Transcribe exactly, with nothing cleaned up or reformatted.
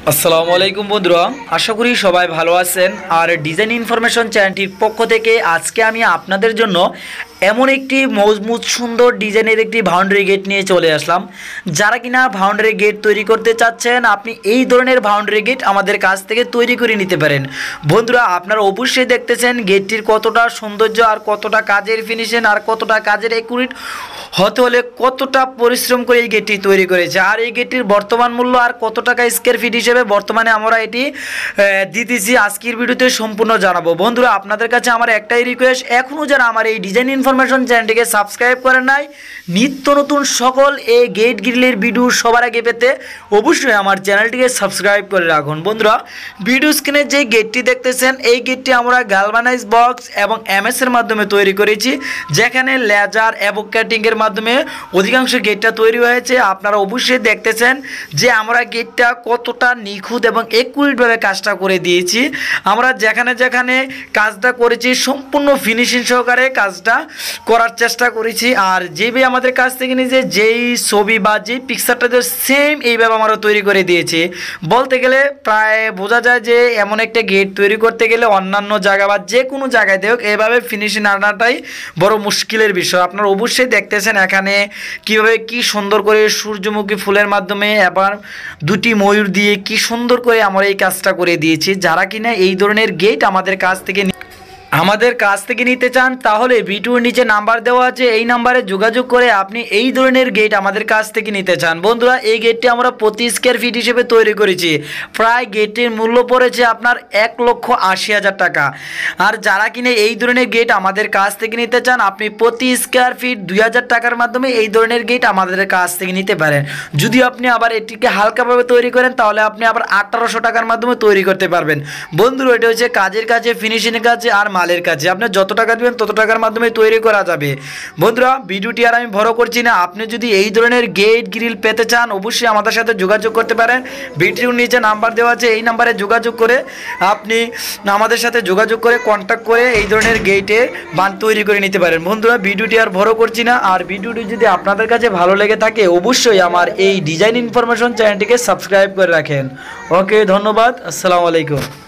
আসসালামু আলাইকুম বন্ধুরা, আশা করি সবাই ভালো আছেন। আর ডিজাইন ইনফরমেশন চ্যানেলটির পক্ষ থেকে আজকে আমি আপনাদের জন্য এমন একটি মজবুত সুন্দর ডিজাইনের একটি বাউন্ডারি গেট নিয়ে চলে আসলাম। যারা কিনা বাউন্ডারি গেট তৈরি করতে চাচ্ছেন, আপনি এই ধরনের বাউন্ডারি গেট আমাদের কাছ থেকে তৈরি করে নিতে পারেন। বন্ধুরা, আপনারা অবশ্যই দেখতেছেন গেটটির কতটা সৌন্দর্য, আর কতটা কাজের ফিনিশিং, আর কতটা কাজের একুরেট হতে হলে কতটা পরিশ্রম করে এই গেটটি তৈরি করেছে। আর এই গেটটির বর্তমান মূল্য আর কত টাকা স্কোয়ার ফিট হিসেবে বর্তমানে আমরা এটি দিতেছি আজকের ভিডিওতে সম্পূর্ণ জানাবো। বন্ধুরা, আপনাদের কাছে আমার একটাই রিকোয়েস্ট, এখনও যারা আমার এই ডিজাইন ইনফরমেশন চ্যানেলটিকে সাবস্ক্রাইব করেন নাই, নিত্য নতুন সকল এই গেট গ্রিলের ভিডিও সবার আগে পেতে অবশ্যই আমার চ্যানেলটিকে সাবস্ক্রাইব করে রাখুন। বন্ধুরা, ভিডিও স্ক্রিনে যে গেটটি দেখতেছেন, এই গেটটি আমরা গালভানাইজ বক্স এবং এমএস এর মাধ্যমে তৈরি করেছি, যেখানে লেজার এবং কাটিংয়ের মাধ্যমে অধিকাংশ গেটটা তৈরি হয়েছে। আপনারা অবশ্যই দেখতেছেন যে আমরা গেটটা কতটা নিখুঁত এবং একুরেটভাবে কাজটা করে দিয়েছি। আমরা যেখানে যেখানে কাজটা করেছি সম্পূর্ণ ফিনিশিং সহকারে কাজটা করার চেষ্টা করেছি। আর যেভাবে আমাদের কাছ থেকে নিজে যেই ছবি বা যেই পিকচারটা সেম এইভাবে আমরা তৈরি করে দিয়েছি। বলতে গেলে প্রায় বোঝা যায় যে এমন একটা গেট তৈরি করতে গেলে অন্যান্য জায়গা বা যে কোনো জায়গায় দেখ এভাবে ফিনিশিং আনাটাই বড় মুশকিলের বিষয়। আপনারা অবশ্যই দেখতেছেন এখানে কীভাবে কি সুন্দর করে সূর্যমুখী ফুলের মাধ্যমে এবার দুটি ময়ূর দিয়ে কি সুন্দর করে আমরা এই কাজটা করে দিয়েছি। যারা কিনা এই ধরনের গেট আমাদের কাছ থেকে আমাদের কাছ থেকে নিতে চান, তাহলে ভিডিওর নিচে নাম্বার দেওয়া আছে, এই নাম্বারে যোগাযোগ করে আপনি এই ধরনের গেট আমাদের কাছ থেকে নিতে চান। বন্ধুরা, এই গেটটি আমরা প্রতি স্কোয়ার ফিট হিসেবে তৈরি করেছি। প্রায় গেটের মূল্য পড়েছে আপনার এক লক্ষ আশি হাজার টাকা। আর যারা কিনে এই ধরনের গেট আমাদের কাছ থেকে নিতে চান, আপনি প্রতি স্কোয়ার ফিট দুই হাজার টাকার মাধ্যমে এই ধরনের গেট আমাদের কাছ থেকে নিতে পারেন। যদি আপনি আবার এটিকে হালকাভাবে তৈরি করেন, তাহলে আপনি আবার আঠারোশো টাকার মাধ্যমে তৈরি করতে পারবেন। বন্ধুরা, এটা হচ্ছে কাজের কাছে, ফিনিশিংয়ের কাছে আর মালের কাছে। আপনি যত টাকা দিবেন তত টাকার মাধ্যমে তৈরি করা যাবে। বন্ধুরা, ভিডিওটি আর আমি বড় করছি না। আপনি যদি এই ধরনের গেট গ্রিল পেতে চান, অবশ্যই আমাদের সাথে যোগাযোগ করতে পারেন। ভিডিওর নিচে নাম্বার দেওয়া আছে, এই নাম্বারে যোগাযোগ করে আপনি আমাদের সাথে যোগাযোগ করে কন্ট্যাক্ট করে এই ধরনের গেটে বান তৈরি করে নিতে পারেন। বন্ধুরা, ভিডিওটি আর বড় করছি না। আর ভিডিওটি যদি আপনাদের কাছে ভালো লেগে থাকে, অবশ্যই আমার এই ডিজাইন ইনফরমেশন চ্যানেলটিকে সাবস্ক্রাইব করে রাখেন। ওকে, ধন্যবাদ। আসসালামু আলাইকুম।